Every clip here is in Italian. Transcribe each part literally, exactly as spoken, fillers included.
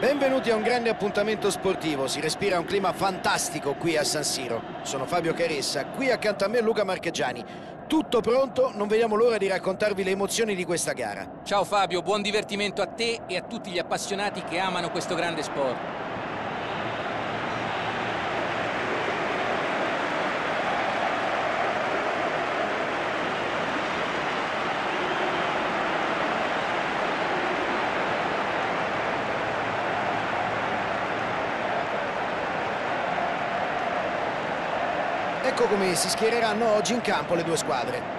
Benvenuti a un grande appuntamento sportivo, si respira un clima fantastico qui a San Siro. Sono Fabio Caressa, qui accanto a me Luca Marchegiani. Tutto pronto, non vediamo l'ora di raccontarvi le emozioni di questa gara. Ciao Fabio, buon divertimento a te e a tutti gli appassionati che amano questo grande sport. Ecco come si schiereranno oggi in campo le due squadre.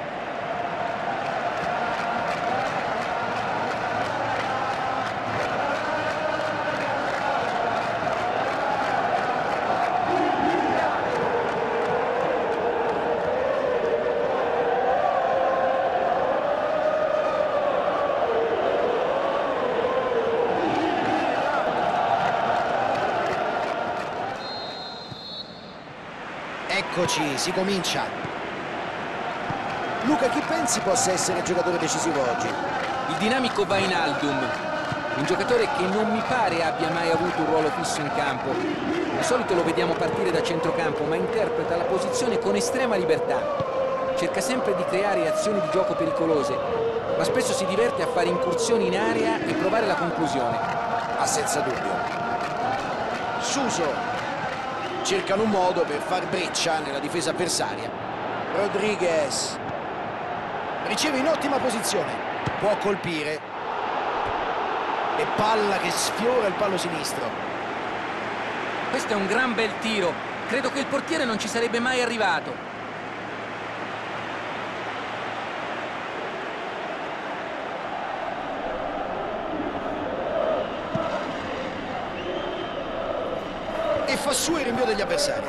Eccoci, si comincia. Luca, chi pensi possa essere il giocatore decisivo oggi? Il dinamico Wijnaldum, un giocatore che non mi pare abbia mai avuto un ruolo fisso in campo. Di solito lo vediamo partire da centrocampo, ma interpreta la posizione con estrema libertà. Cerca sempre di creare azioni di gioco pericolose, ma spesso si diverte a fare incursioni in area e provare la conclusione. Ah, senza dubbio. Suso. Cercano un modo per far breccia nella difesa avversaria. Rodriguez riceve in ottima posizione, può colpire e palla che sfiora il palo sinistro. Questo è un gran bel tiro, credo che il portiere non ci sarebbe mai arrivato. E fa su il rinvio degli avversari.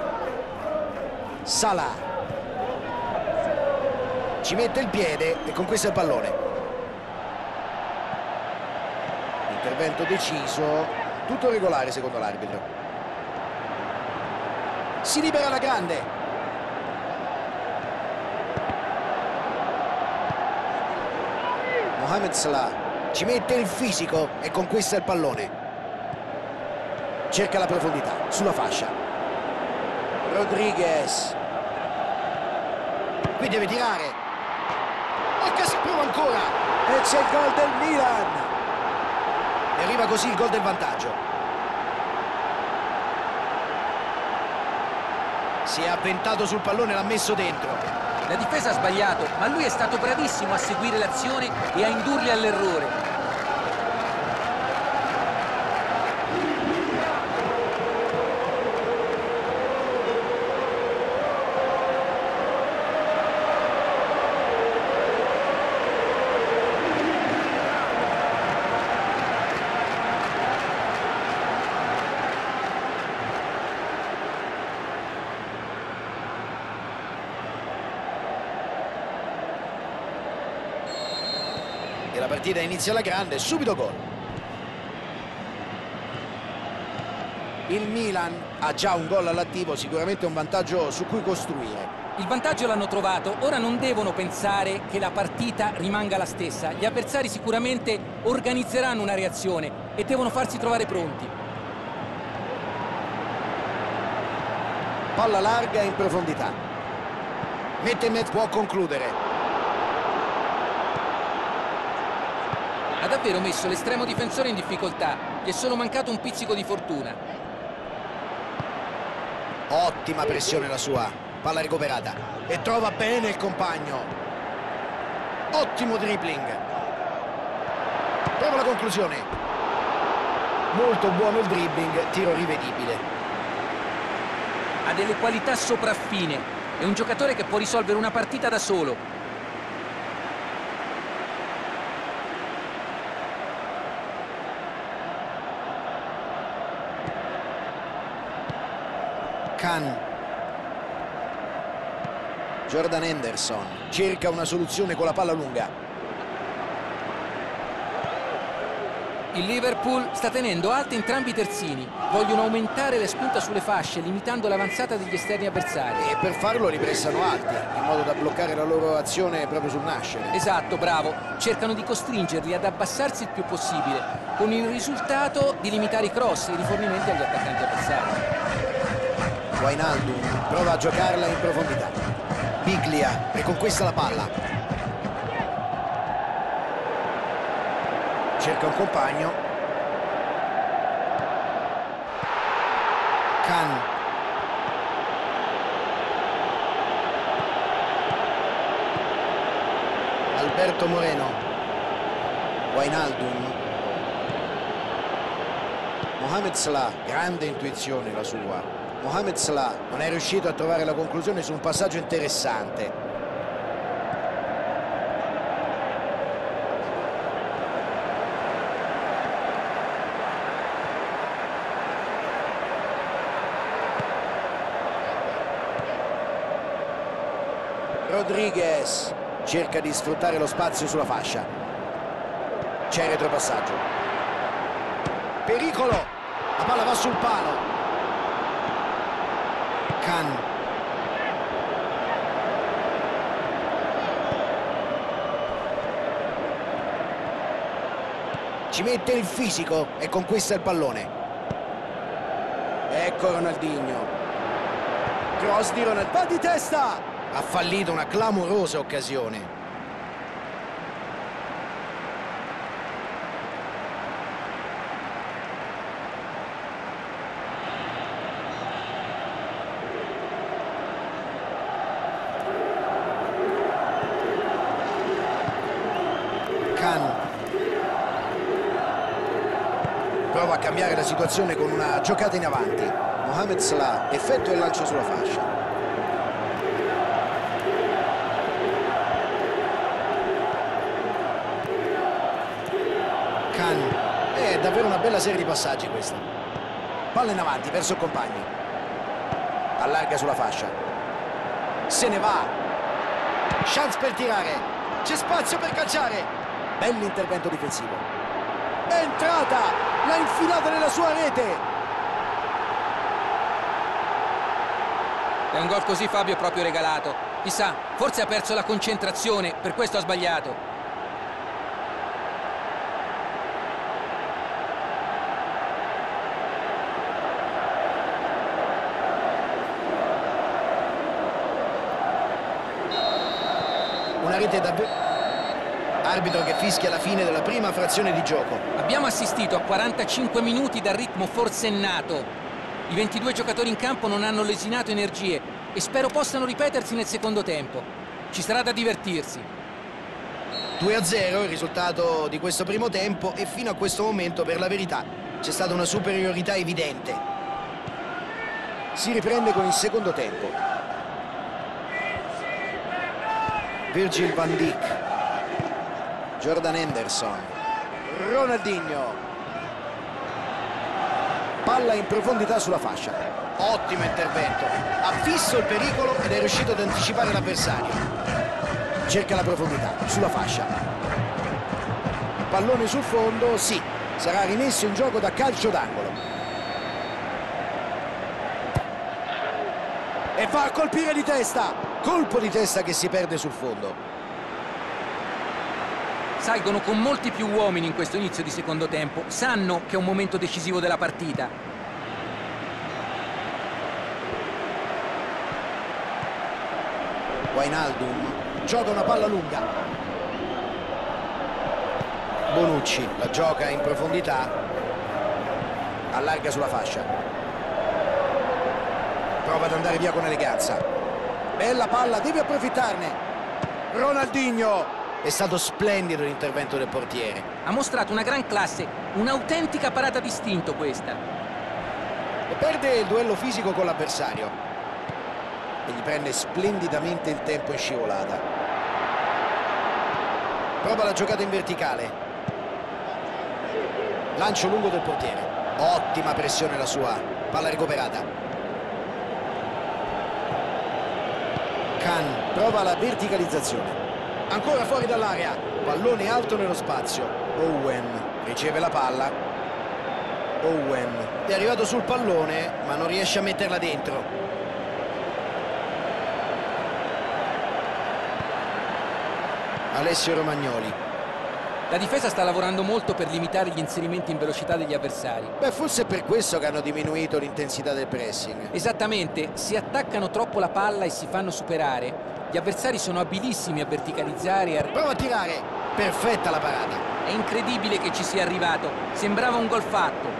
Salah ci mette il piede e conquista il pallone. Intervento deciso, tutto regolare secondo l'arbitro. Si libera la grande. Mohamed Salah ci mette il fisico e conquista il pallone. Cerca la profondità, sulla fascia. Rodriguez. Qui deve tirare. Occasione, prova ancora. E c'è il gol del Milan. E arriva così il gol del vantaggio. Si è avventato sul pallone e l'ha messo dentro. La difesa ha sbagliato, ma lui è stato bravissimo a seguire l'azione e a indurli all'errore. E la partita inizia alla grande, subito gol. Il Milan ha già un gol all'attivo, sicuramente un vantaggio su cui costruire. Il vantaggio l'hanno trovato, ora non devono pensare che la partita rimanga la stessa. Gli avversari sicuramente organizzeranno una reazione e devono farsi trovare pronti. Palla larga in profondità. Mette in mezzo, può concludere. Ha davvero messo l'estremo difensore in difficoltà, gli è solo mancato un pizzico di fortuna. Ottima pressione la sua, palla recuperata e trova bene il compagno. Ottimo dribbling. Trova la conclusione. Molto buono il dribbling, tiro rivedibile. Ha delle qualità sopraffine, è un giocatore che può risolvere una partita da solo. Khan. Jordan Henderson cerca una soluzione con la palla lunga. Il Liverpool sta tenendo alte entrambi i terzini. Vogliono aumentare la spinta sulle fasce, limitando l'avanzata degli esterni avversari. E per farlo li pressano alti, in modo da bloccare la loro azione proprio sul nascere. Esatto, bravo. Cercano di costringerli ad abbassarsi il più possibile, con il risultato di limitare i cross e i rifornimenti agli attaccanti avversari. Wijnaldum prova a giocarla in profondità. Biglia riconquista la palla. Cerca un compagno. Can. Alberto Moreno. Wijnaldum. Mohamed Salah, grande intuizione la sua. Mohamed Salah non è riuscito a trovare la conclusione su un passaggio interessante. Rodriguez cerca di sfruttare lo spazio sulla fascia. C'è retropassaggio. Pericolo! La palla va sul palo. Can. Ci mette il fisico e conquista il pallone. Ecco Ronaldinho. Cross di Ronaldinho. Va di testa! Ha fallito una clamorosa occasione. Can. Prova a cambiare la situazione con una giocata in avanti. Mohamed Salah effettua il lancio sulla fascia. È davvero una bella serie di passaggi questa. Palla in avanti verso il compagno. Allarga sulla fascia. Se ne va. Chance per tirare. C'è spazio per calciare. Bell'intervento difensivo. È entrata. L'ha infilata nella sua rete. È un gol così, Fabio, è proprio regalato. Chissà, forse ha perso la concentrazione, per questo ha sbagliato. Una rete davvero... Arbitro che fischia la fine della prima frazione di gioco. Abbiamo assistito a quarantacinque minuti dal ritmo forsennato. I ventidue giocatori in campo non hanno lesinato energie e spero possano ripetersi nel secondo tempo. Ci sarà da divertirsi. due a zero il risultato di questo primo tempo e fino a questo momento, per la verità, c'è stata una superiorità evidente. Si riprende con il secondo tempo. Virgil van Dijk, Jordan Henderson, Ronaldinho, palla in profondità sulla fascia. Ottimo intervento, ha visto il pericolo ed è riuscito ad anticipare l'avversario. Cerca la profondità sulla fascia. Pallone sul fondo, sì, sarà rimesso in gioco da calcio d'angolo. E va a colpire di testa. Colpo di testa che si perde sul fondo. Salgono con molti più uomini in questo inizio di secondo tempo. Sanno che è un momento decisivo della partita. Wijnaldum gioca una palla lunga. Bonucci la gioca in profondità. Allarga sulla fascia. Prova ad andare via con eleganza. Bella palla, deve approfittarne. Ronaldinho. È stato splendido l'intervento del portiere. Ha mostrato una gran classe, un'autentica parata d'istinto questa. E perde il duello fisico con l'avversario. E gli prende splendidamente il tempo in scivolata. Prova la giocata in verticale. Lancio lungo del portiere. Ottima pressione la sua. Palla recuperata. Can prova la verticalizzazione. Ancora fuori dall'area. Pallone alto nello spazio. Owen Riceve la palla. Owen è arrivato sul pallone ma non riesce a metterla dentro. Alessio Romagnoli. La difesa sta lavorando molto per limitare gli inserimenti in velocità degli avversari. Beh, forse è per questo che hanno diminuito l'intensità del pressing. Esattamente, se attaccano troppo la palla e si fanno superare, gli avversari sono abilissimi a verticalizzare e a... Prova a tirare, perfetta la parata. È incredibile che ci sia arrivato, sembrava un gol fatto.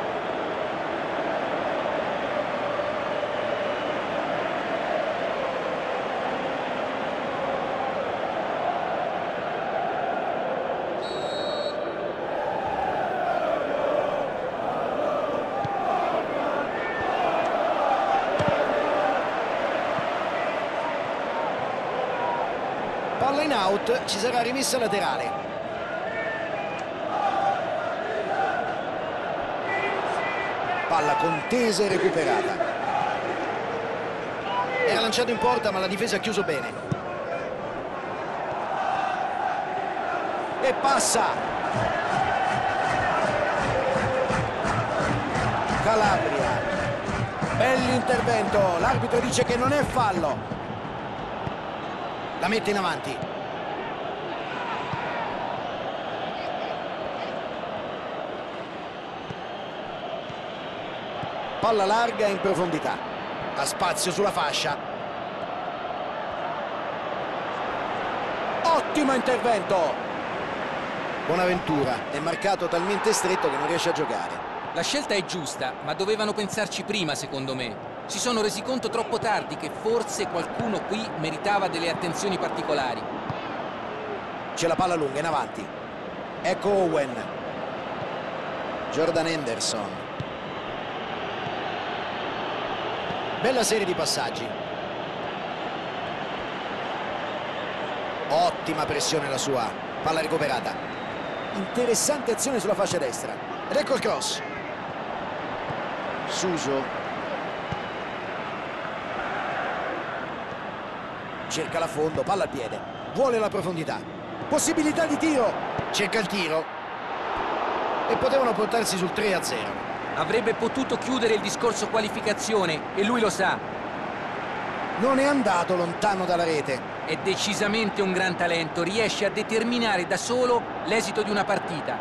Palla in out, ci sarà rimessa laterale. Palla contesa e recuperata. Era lanciato in porta ma la difesa ha chiuso bene. E passa. Calabria. Bell'intervento, l'arbitro dice che non è fallo. La mette in avanti. Palla larga in profondità. Ha spazio sulla fascia. Ottimo intervento. Bonaventura è marcato talmente stretto che non riesce a giocare. La scelta è giusta, ma dovevano pensarci prima, secondo me. Si sono resi conto troppo tardi che forse qualcuno qui meritava delle attenzioni particolari. C'è la palla lunga in avanti. Ecco Owen. Jordan Henderson. Bella serie di passaggi. Ottima pressione la sua. Palla recuperata. Interessante azione sulla fascia destra. Ed ecco il cross. Suso. Cerca la fondo, palla al piede, vuole la profondità, possibilità di tiro, cerca il tiro e potevano portarsi sul tre a zero. Avrebbe potuto chiudere il discorso qualificazione e lui lo sa. Non è andato lontano dalla rete. È decisamente un gran talento, riesce a determinare da solo l'esito di una partita.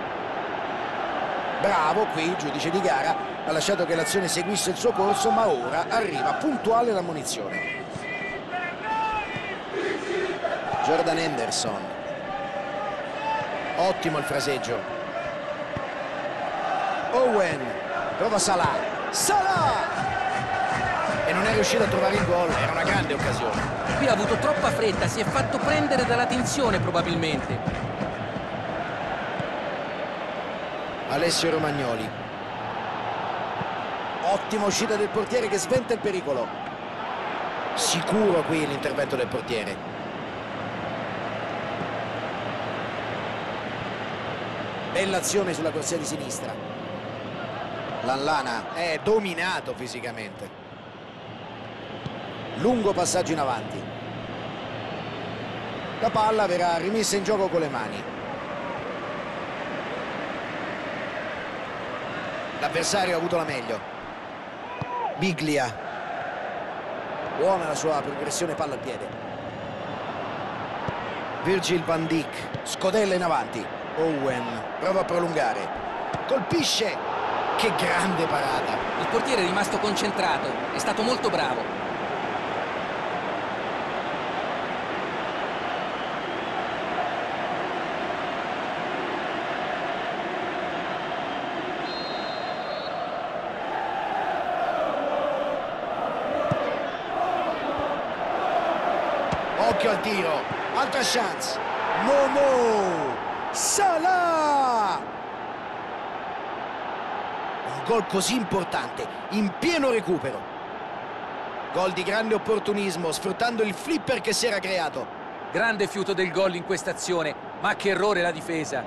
Bravo qui il giudice di gara, ha lasciato che l'azione seguisse il suo corso ma ora arriva puntuale l'ammonizione. Jordan Henderson. Ottimo il fraseggio. Owen. Prova Salah. Salah! E non è riuscito a trovare il gol, era una grande occasione. Qui ha avuto troppa fretta, si è fatto prendere dalla tensione probabilmente. Alessio Romagnoli. Ottima uscita del portiere che sventa il pericolo. Sicuro qui l'intervento del portiere. Bella azione sulla corsia di sinistra. Lallana è dominato fisicamente. Lungo passaggio in avanti. La palla verrà rimessa in gioco con le mani. L'avversario ha avuto la meglio. Biglia. Buona la sua progressione, palla al piede. Virgil van Dijk. Scodella in avanti. Owen prova a prolungare, colpisce, che grande parata. Il portiere è rimasto concentrato, è stato molto bravo. Occhio al tiro, altra chance. Momo Salah! Un gol così importante, in pieno recupero. Gol di grande opportunismo, sfruttando il flipper che si era creato. Grande fiuto del gol in questa azione, ma che errore la difesa.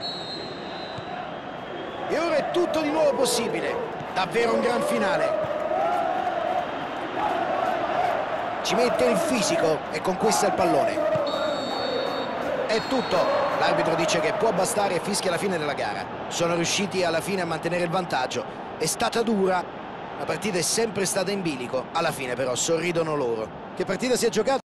E ora è tutto di nuovo possibile. Davvero un gran finale. Ci mette il fisico e conquista il pallone. È tutto. L'arbitro dice che può bastare e fischia la fine della gara. Sono riusciti alla fine a mantenere il vantaggio. È stata dura, la partita è sempre stata in bilico. Alla fine però sorridono loro. Che partita si è giocata?